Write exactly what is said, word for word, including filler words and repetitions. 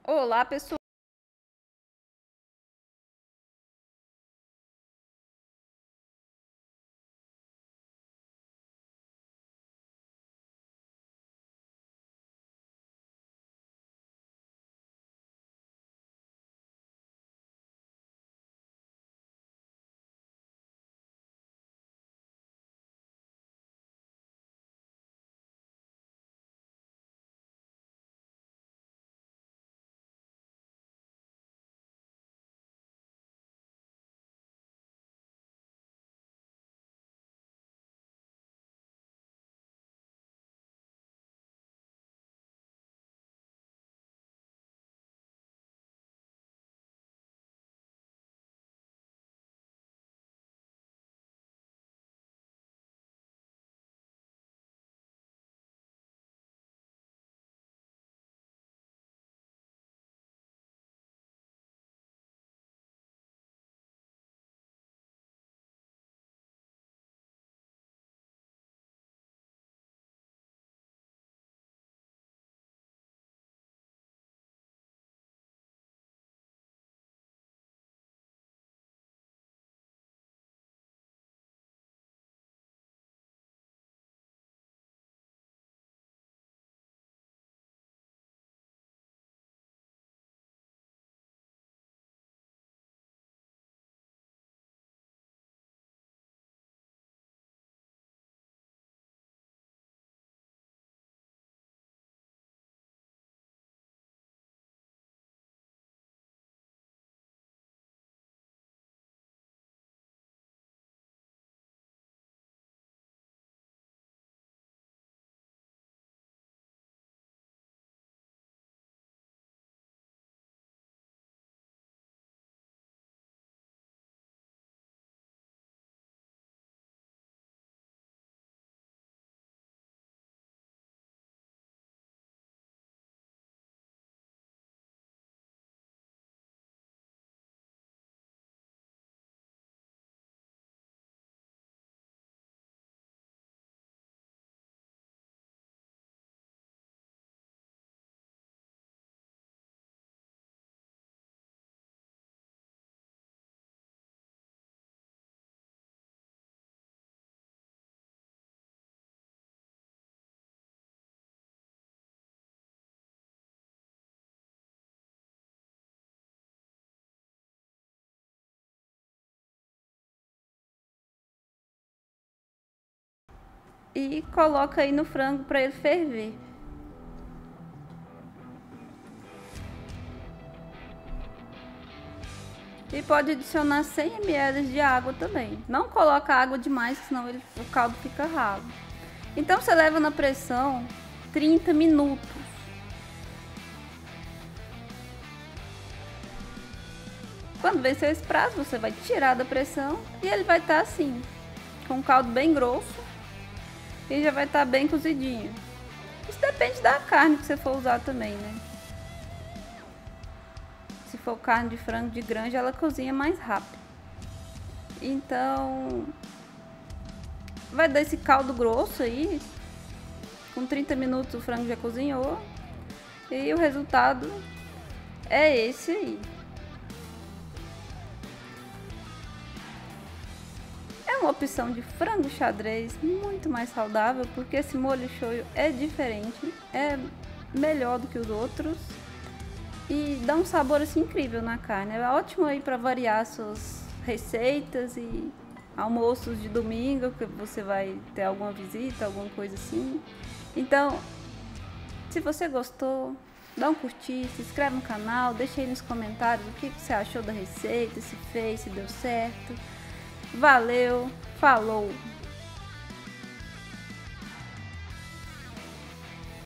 Olá, pessoal. E coloca aí no frango para ele ferver. E pode adicionar cem mililitros de água também. Não coloca água demais, senão ele, o caldo fica ralo. Então você leva na pressão trinta minutos. Quando vencer esse prazo, você vai tirar da pressão e ele vai estar assim, com um caldo bem grosso e já vai estar bem cozidinho. Isso depende da carne que você for usar também, né? Se for carne de frango de granja, ela cozinha mais rápido. Então, vai dar esse caldo grosso aí. Com trinta minutos o frango já cozinhou. E o resultado é esse aí. É uma opção de frango xadrez muito mais saudável, porque esse molho shoyu é diferente, é melhor do que os outros. E dá um sabor assim incrível na carne. É ótimo aí para variar suas receitas e almoços de domingo, que você vai ter alguma visita, alguma coisa assim. Então, se você gostou, dá um curtir, se inscreve no canal, deixa aí nos comentários o que você achou da receita, se fez, se deu certo. Valeu, falou!